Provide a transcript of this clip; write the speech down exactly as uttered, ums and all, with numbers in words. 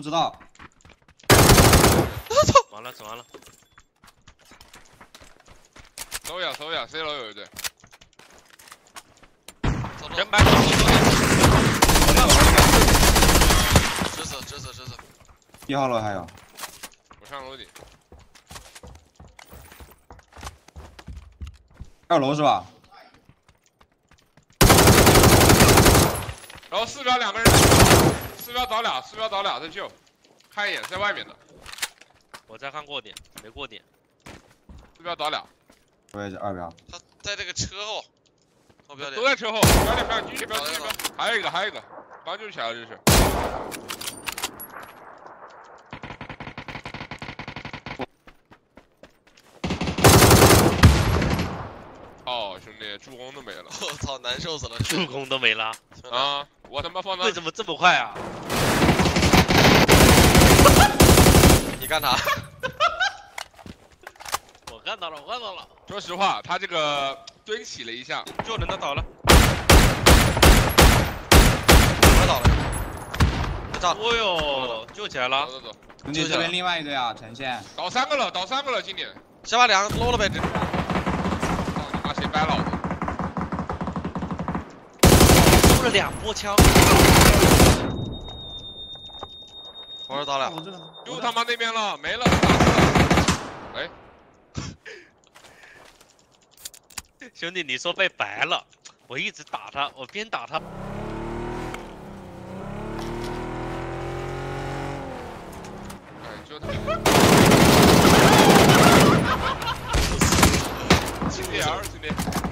不知道。 我操！ 完了，完了。 搜一下，搜一下 ，C 楼有一队。 人白走走直死直死直死。 一号楼还有。 我上楼顶。 二楼是吧？ 然后四标两个人，四标倒俩，四标倒俩在救，看一眼在外面的。 我在看过点，没过点。 四标倒俩。 我也是二标。 他在这个车后。后标点。 都在车后，标点标继续标继续标，还有一个还有一个，刚救起来了这是。哦，兄弟，助攻都没了！ 我操，难受死了！ 助攻都没了啊！我他妈放到为什么这么快啊？ 你干他！ 我看到了，我看到了。 说实话，他这个蹲起了一下， 救人都倒了。 我倒了。别炸！ 哦呦，救起来了！ 走走走。 兄弟这边另外一队啊，呈现。 倒三个了，倒三个了，今年。 先把两个搂了呗，这。 谁掰老子？ 中了两波枪。 我这倒了。 就他妈那边了，没了，打死了。哎， 兄弟，你说被白了，我一直打他，我边打他。 哎，就他。兄弟儿，兄弟。